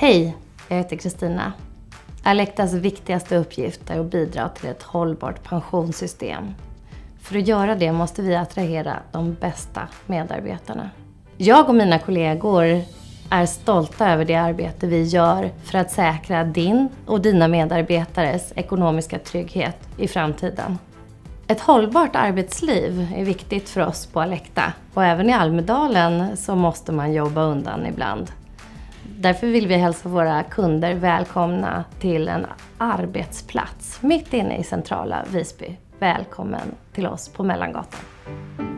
Hej, jag heter Kristina. Alectas viktigaste uppgift är att bidra till ett hållbart pensionssystem. För att göra det måste vi attrahera de bästa medarbetarna. Jag och mina kollegor är stolta över det arbete vi gör för att säkra din och dina medarbetares ekonomiska trygghet i framtiden. Ett hållbart arbetsliv är viktigt för oss på Alecta, och även i Almedalen så måste man jobba undan ibland. Därför vill vi hälsa våra kunder välkomna till en arbetsplats mitt inne i centrala Visby. Välkommen till oss på Mellangatan.